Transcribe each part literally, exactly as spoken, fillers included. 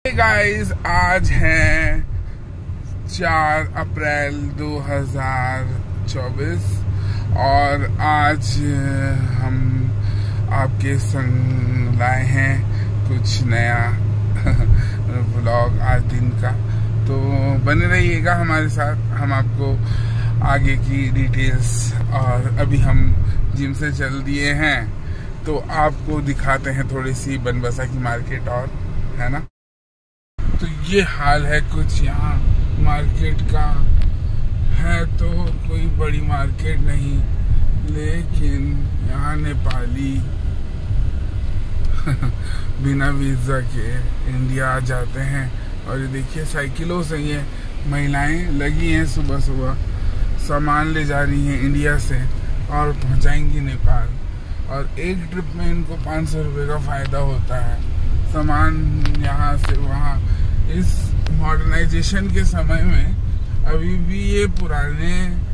Guys, आज है चार अप्रैल दो हज़ार चौबीस और आज हम आपके संग लाए हैं कुछ नया व्लॉग आज दिन का। तो बने रहिएगा हमारे साथ, हम आपको आगे की डिटेल्स, और अभी हम जिम से चल दिए हैं तो आपको दिखाते हैं थोड़ी सी बनबसा की मार्केट, और है ना। तो ये हाल है कुछ यहाँ मार्केट का। है तो कोई बड़ी मार्केट नहीं, लेकिन यहाँ नेपाली बिना वीज़ा के इंडिया आ जाते हैं। और ये देखिए साइकिलों से ये महिलाएं लगी हैं, सुबह सुबह सामान ले जा रही हैं इंडिया से और पहुँचाएंगी नेपाल। और एक ट्रिप में इनको पाँच सौ रुपये का फ़ायदा होता है, सामान यहाँ से वहाँ। इस मॉडर्नाइजेशन के समय में अभी भी ये पुराने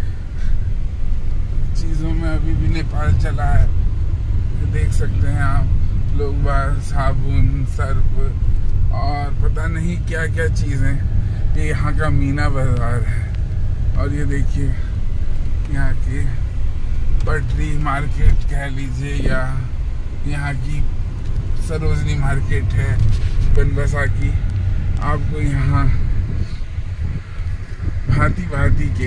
चीज़ों में अभी भी नेपाल चला है। देख सकते हैं आप लोग बाहर साबुन, सर्फ और पता नहीं क्या क्या चीज़ें। ये यहाँ का मीना बाजार है। और ये देखिए यहाँ की पटरी मार्केट कह लीजिए, या यहाँ की सरोजनी मार्केट है बनबसा की। आपको यहाँ भांति भांति के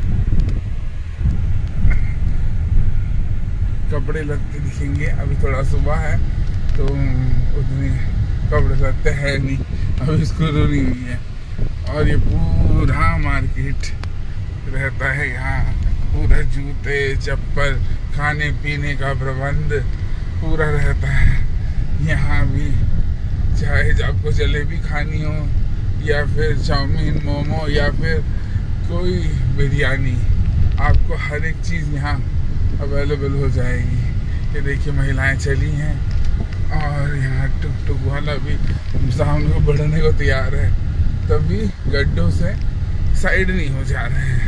कपड़े लगते दिखेंगे। अभी थोड़ा सुबह है तो उतने कपड़े लगते हैं नहीं, अभी शुरू नहीं हुई है। और ये पूरा मार्केट रहता है यहाँ, पूरा जूते चप्पल खाने पीने का प्रबंध पूरा रहता है यहाँ भी। चाहे आपको जलेबी खानी हो, या फिर चाउमीन, मोमो, या फिर कोई बिरयानी, आपको हर एक चीज़ यहाँ अवेलेबल हो जाएगी। ये देखिए महिलाएं चली हैं और यहाँ टुक टुक वाला भी सामने को बढ़ने को तैयार है, तभी गड्ढों से साइड नहीं हो जा रहे हैं।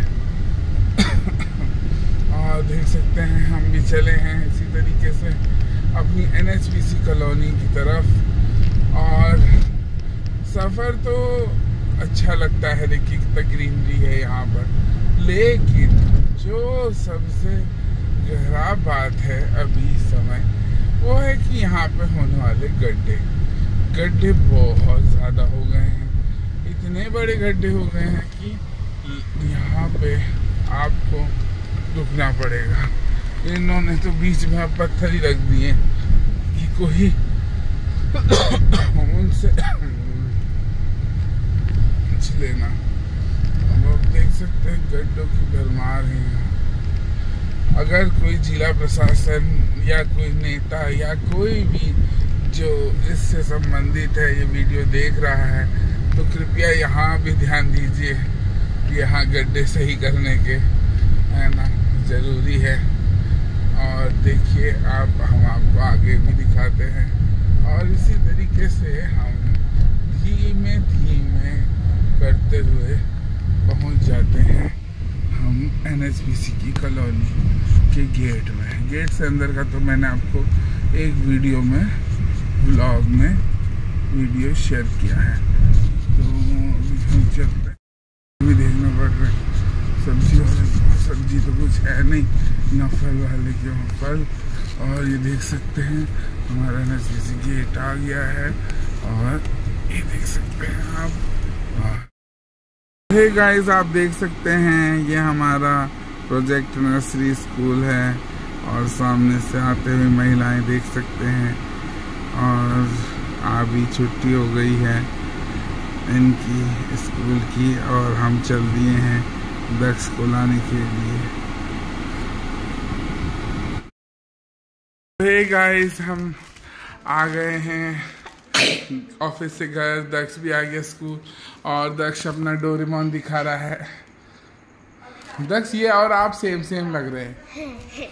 और देख सकते हैं हम भी चले हैं इसी तरीके से अपनी N H P C colony की तरफ। और सफ़र तो अच्छा लगता है, देखिए कितना ग्रीनरी है यहाँ पर। लेकिन जो सबसे गहरा बात है अभी समय, वो है कि यहाँ पे होने वाले गड्ढे गड्ढे बहुत ज़्यादा हो गए हैं। इतने बड़े गड्ढे हो गए हैं कि यहाँ पे आपको रुकना पड़ेगा। इन्होंने तो बीच में अब पत्थर ही रख दिए कि कोई उनसे कुछ लेना। अब आप देख सकते हैं गड्ढों की भरमार है। अगर कोई जिला प्रशासन या कोई नेता या कोई भी जो इससे संबंधित है ये वीडियो देख रहा है, तो कृपया यहाँ भी ध्यान दीजिए कि यहाँ गड्ढे सही करने के, है ना, ज़रूरी है। और देखिए आप, हम आपको आगे भी दिखाते हैं। और इसी तरीके से हम धीमे धीमे करते हुए पहुंच जाते हैं हम एन एच पी सी की कॉलोनी के गेट में। गेट से अंदर का तो मैंने आपको एक वीडियो में, व्लॉग में वीडियो शेयर किया है। तो अभी हम चलते हैं, अभी देखना पड़ रहा है सब्जी वाले, सब्जी तो कुछ है नहीं, ना फल वाले क्यों फल। और ये देख सकते हैं हमारा N H P C gate आ गया है, और ये देख सकते हैं आप। हे गाइस, आप देख सकते हैं ये हमारा प्रोजेक्ट नर्सरी स्कूल है, और सामने से आते हुए महिलाएं देख सकते हैं। और अभी छुट्टी हो गई है इनकी स्कूल की, और हम चल दिए हैं दक्ष को लाने के लिए। हे गाइस, हम आ गए हैं ऑफिस से घर। दक्ष भी आ गया स्कूल, और दक्ष अपना डोरेमोन दिखा रहा है। दक्ष ये और आप सेम सेम लग रहे हैं।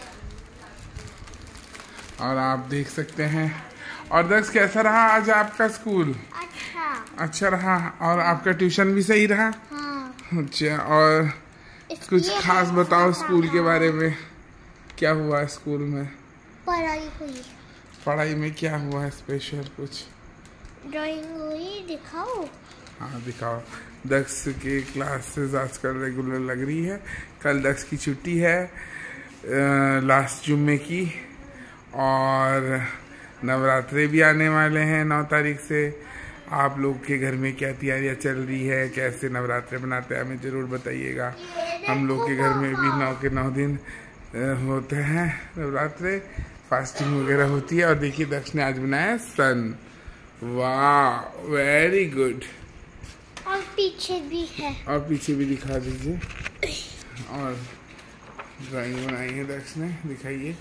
और आप देख सकते हैं। और दक्ष कैसा रहा आज आपका स्कूल? अच्छा अच्छा रहा। और आपका ट्यूशन भी सही रहा? हाँ। अच्छा, और कुछ खास बताओ स्कूल के बारे में, क्या हुआ स्कूल में? पढ़ाई हुई। पढ़ाई में क्या हुआ है स्पेशल कुछ? ड्राइंग हुई, दिखाओ। हाँ दिखाओ। दक्ष की क्लासेस आजकल रेगुलर लग रही है। कल दक्ष की छुट्टी है लास्ट जुम्मे की, और नवरात्रे भी आने वाले हैं नौ तारीख से। आप लोग के घर में क्या तैयारियां चल रही है, कैसे नवरात्रे बनाते हैं, हमें ज़रूर बताइएगा। हम लोग के घर में भी नौ के नौ दिन होते हैं नवरात्रे, फास्टिंग वगैरह होती है। और देखिए दक्ष ने आज बनाया सन। वाह, वेरी गुड। और पीछे भी है, और पीछे भी दिखा दीजिए। और ड्राइंग बनाई है दक्ष ने, दिखाइए।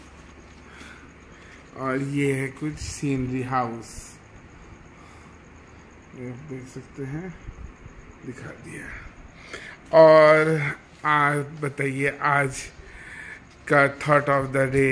और ये है कुछ सीनरी हाउस, ये देख सकते हैं, दिखा दिया। और आज बताइए आज का थॉट ऑफ द डे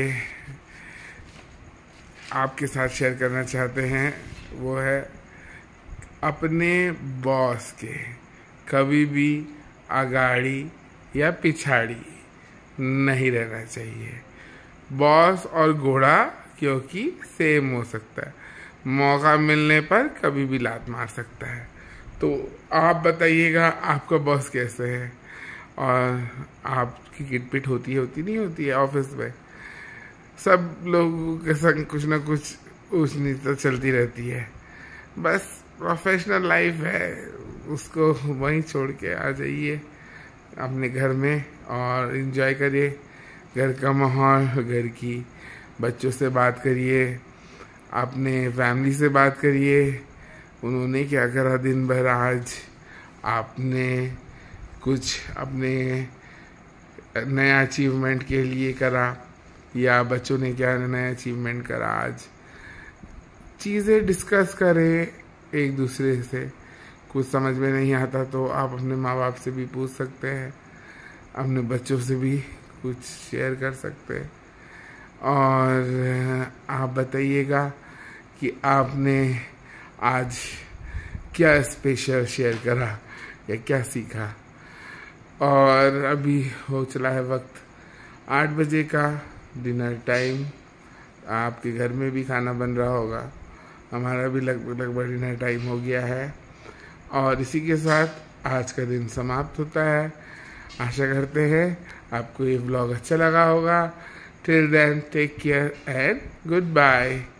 आपके साथ शेयर करना चाहते हैं। वो है अपने बॉस के कभी भी आगाड़ी या पिछाड़ी नहीं रहना चाहिए। बॉस और घोड़ा क्योंकि सेम हो सकता है, मौका मिलने पर कभी भी लात मार सकता है। तो आप बताइएगा आपका बॉस कैसे है, और आपकी किटपिट होती है होती नहीं होती है ऑफिस में। सब लोगों के संग कुछ ना कुछ ऊंच नीच तो चलती रहती है। बस प्रोफेशनल लाइफ है, उसको वहीं छोड़ के आ जाइए अपने घर में और एंजॉय करिए घर का माहौल, घर की बच्चों से बात करिए, अपने फैमिली से बात करिए, उन्होंने क्या करा दिन भर आज, आपने कुछ अपने नया अचीवमेंट के लिए करा या बच्चों ने क्या नया अचीवमेंट करा आज। चीज़ें डिस्कस करें एक दूसरे से। कुछ समझ में नहीं आता तो आप अपने माँ बाप से भी पूछ सकते हैं, अपने बच्चों से भी कुछ शेयर कर सकते हैं। और आप बताइएगा कि आपने आज क्या स्पेशल शेयर करा या क्या सीखा। और अभी हो चला है वक्त आठ बजे का, डिनर टाइम। आपके घर में भी खाना बन रहा होगा, हमारा भी लगभग लगभग डिनर टाइम हो गया है। और इसी के साथ आज का दिन समाप्त होता है। आशा करते हैं आपको ये व्लॉग अच्छा लगा होगा। Till then take care and good bye.